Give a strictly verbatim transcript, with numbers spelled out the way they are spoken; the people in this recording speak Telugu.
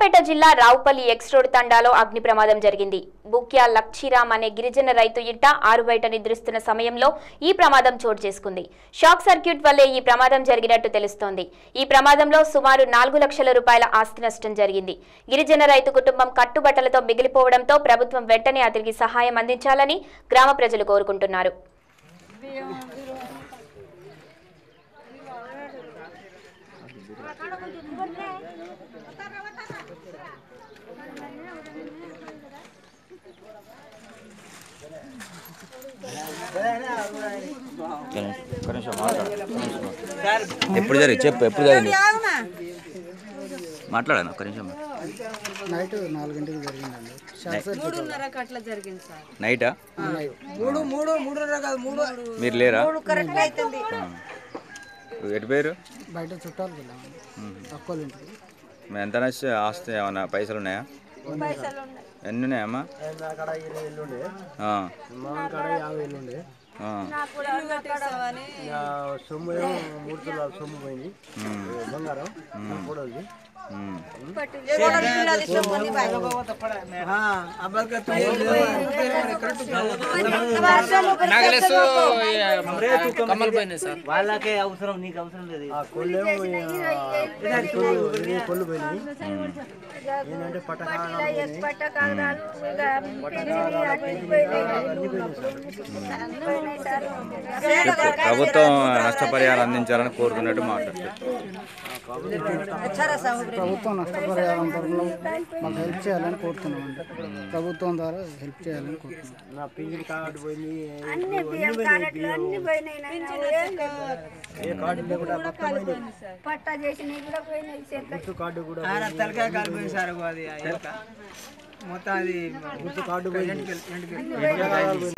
సూర్యాపేట జిల్లా రావుపల్లి ఎక్స్ రోడ్ తండాలో అగ్ని ప్రమాదం జరిగింది. బుక్యా లక్షిరామ్ అనే గిరిజన రైతు ఇంట ఆరు బయట నిద్రిస్తున్న సమయంలో ఈ ప్రమాదం చోటు చేసుకుంది. షాక్ సర్క్యూట్ వల్లే ఈ ప్రమాదం జరిగినట్టు తెలుస్తోంది. ఈ ప్రమాదంలో సుమారు నాలుగు లక్షల రూపాయల ఆస్తి నష్టం జరిగింది. గిరిజన రైతు కుటుంబం కట్టుబట్టలతో మిగిలిపోవడంతో ప్రభుత్వం వెంటనే అతనికి సహాయం అందించాలని గ్రామ ప్రజలు కోరుకుంటున్నారు. ఎప్పుడు జరిగి చెప్పు ఎప్పుడు జరిగింది మాట్లాడాను ఒక్క నిమిషం. నైట్ నాలుగింటికి జరిగిందండి. నైటా? మూడు మూడు మూడున్నర కాదు మూడు. మీరు లేరా? ఎటు పేరు? బయట చుట్టాలు వెళ్ళాము అక్కోళ్ళ ఇంటికి. ఎంత నచ్చి ఆస్తి ఏమన్నా పైసలు ఉన్నాయా? ఎన్ని ఉన్నాయమ్మా? సొమ్ము మూడు తులాల సొమ్ము పోయింది, బంగారం వాళ్ళకే అవసరం, నీకు అవసరం లేదు. కొల్లేమో కొల్లు పోయినాయి. ఏంటంటే ప్రభుత్వం నష్టపరిహారం అందించాలని కోరుతున్నట్టు మాట్లాడుతున్నారు. ప్రభుత్వం నష్టపరిహారం తరఫున మాకు హెల్ప్ చేయాలని కోరుతున్నామండి. ప్రభుత్వం ద్వారా హెల్ప్ చేయాలని కోరుతున్నాం. నా పింఛన్ కార్డు పోయింది, కార్డు కూడా తలకాయ కార్డు పోయింది సార్. అది మొత్తం అది కార్డు పోయింది.